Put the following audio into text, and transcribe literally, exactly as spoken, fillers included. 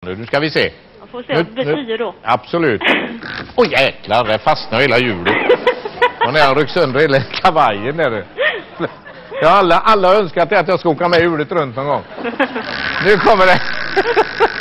nu. Nu ska vi se. Jag får se vad det betyder då. Absolut. Oj jäklar, där fastnar hela hjulet. Och när jag rycks sönder hela kavajen där. Ja, alla, alla önskar att jag ska åka med hjulet runt någon gång. Nu kommer det.